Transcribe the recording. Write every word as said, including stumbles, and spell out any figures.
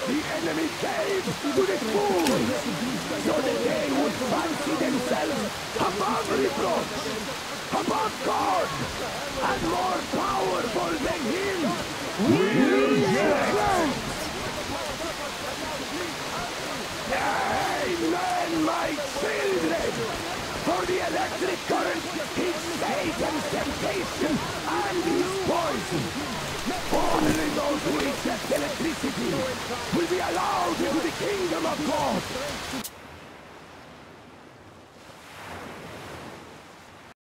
The enemy gave to the fools, so that they would fancy themselves above reproach, above God, and more powerful than Him. We reject! Amen, my children! For the electric current is Satan's temptation and his poison. Only those who reject electricity will be allowed into the kingdom of God.